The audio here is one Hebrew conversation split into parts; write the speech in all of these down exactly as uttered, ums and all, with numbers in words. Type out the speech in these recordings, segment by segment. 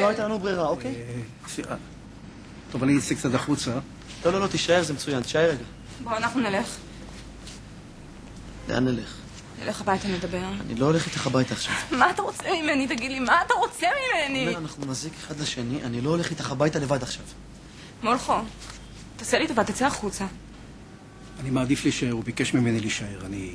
הייתה לנו ברירה, אוקיי? טוב, אני אצא קצת החוצה. לא, לא, לא, תישאר, זה מצוין, תישאר רגע. בואו, אנחנו נלך. לאן נלך? נלך הביתה נדבר. אני לא הולך איתך הביתה עכשיו. מה אתה רוצה ממני? תגיד לי, מה אתה רוצה ממני? אומר, אנחנו נזיק אחד לשני, אני לא הולך איתך הביתה לבד עכשיו. מולכו, תעשה לי טובה, תצא החוצה. אני מעדיף להישאר, הוא ביקש ממני להישאר, אני...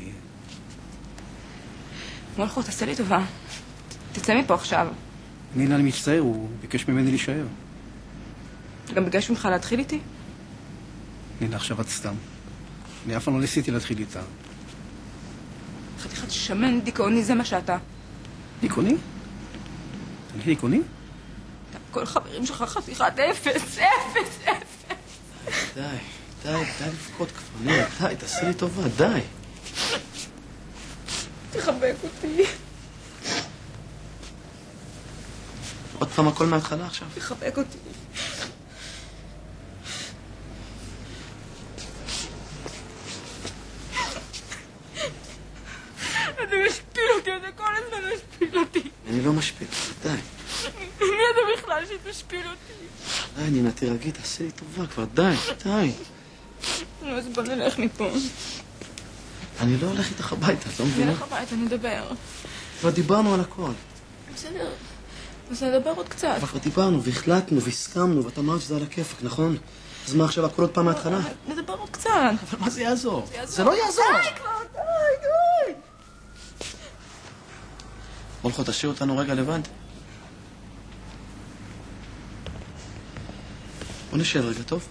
מולכו, תעשה לי טובה. תצא מפה עכשיו. נינה, אני מצטער, הוא ביקש ממני להישאר. גם ביקש ממך להתחיל איתי? נינה, עכשיו את סתם. אני אף פעם לא ניסיתי להתחיל איתה. חתיכת שמן דיכאוני, זה מה שאתה. דיכאוני? אני דיכאוני? כל חברים שלך חתיכת אפס, אפס, אפס. די, די, די לפחות כבר, נינה, די, תעשי לי טובה, די. תחבק אותי. עוד פעם הכל מההתחלה עכשיו. תחבק אותי. אתה משפיל אותי, אתה כל הזמן משפיל אותי. אני לא משפיל, די. מי אתה בכלל שתשפיל אותי? די, נינה, תירגעי, תעשי לי טובה כבר, די, די. אז בוא נלך מפה. אני לא הולך איתך הביתה, את לא מבינה? נלך הביתה, נדבר. כבר דיברנו על הכל. בסדר, אז נדבר עוד קצת. אבל כבר דיברנו והחלטנו והסכמנו, ואת אמרת שזה על הכיפק, נכון? אז מה עכשיו, הכל עוד פעם מההתחלה? נדבר עוד קצת. אבל מה זה יעזור? זה לא יעזור! די כבר, די, די! מולכו, תשאיר אותנו רגע לבד. בוא נשאר רגע, טוב?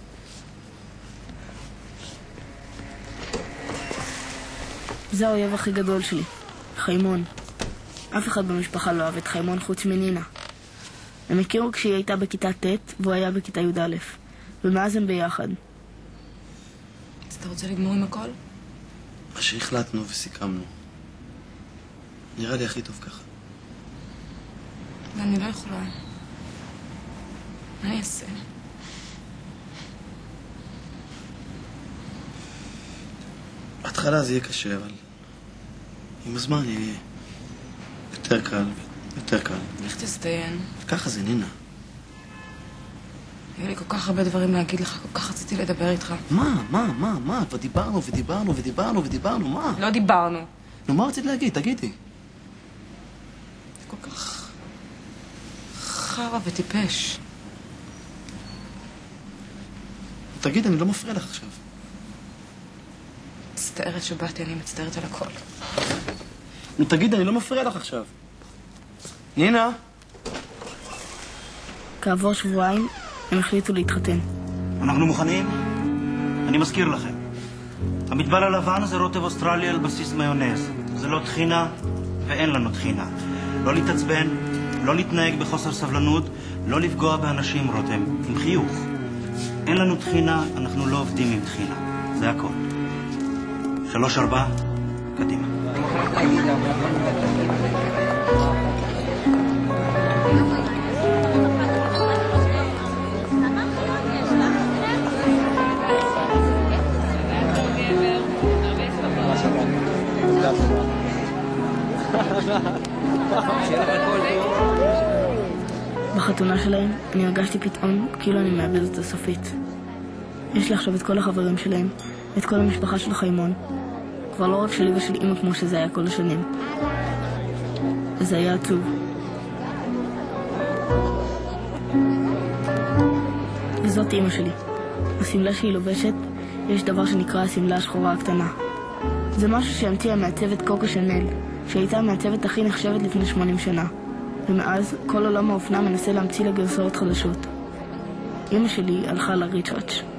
זה האויב הכי גדול שלי, חיימון. אף אחד במשפחה לא אוהב את חיימון חוץ מנינה. הם הכירו כשהיא הייתה בכיתה ט' והוא היה בכיתה י' א', ומאז הם ביחד. אז אתה רוצה לגמור עם הכל? מה שהחלטנו וסיכמנו. נראה לי הכי טוב ככה. ואני לא יכולה. מה אני אעשה? בהתחלה זה יהיה קשה, אבל עם הזמן יהיה יותר קל ויותר קל. איך תסתיין? ככה זה, נינה. היה לי כל כך הרבה דברים להגיד לך, כל כך רציתי לדבר איתך. מה, מה, מה, מה? כבר דיברנו ודיברנו ודיברנו ודיברנו, מה? לא דיברנו. נו, מה רצית להגיד? תגידי. זה כל כך חרא וטיפש. תגיד, אני לא מפריע לך עכשיו. מצטערת שבאתי, אני מצטערת על הכל. נו, תגיד, אני לא מפריע לך עכשיו. נינה? כעבור שבועיים הם החליטו להתחתן. אנחנו מוכנים? אני מזכיר לכם. המטבל הלבן זה רוטב אוסטרלי על בסיס מיונז. זה לא תחינה ואין לנו תחינה. לא להתעצבן, לא להתנהג בחוסר סבלנות, לא לפגוע באנשים, רותם, עם חיוך. אין לנו תחינה, אנחנו לא עובדים עם תחינה. זה הכל. שלוש ארבע, קדימה. בחתונה שלהם אני הרגשתי פתאום כאילו אני מאבד אותה סופית. יש לי עכשיו את כל החברים שלהם, את כל המשפחה של חיימון. כבר לא רק שלי ושל אמא כמו שזה היה כל השנים. זה היה עצוב. וזאת אמא שלי. הסמלה שהיא לובשת, יש דבר שנקרא הסמלה השחורה הקטנה. זה משהו שהמציאה המעצבת קוקו שנל, שהייתה המעצבת הכי נחשבת לפני שמונים שנה. ומאז כל עולם האופנה מנסה להמציא לה גרסאות חדשות. אמא שלי הלכה לריצ'רץ'.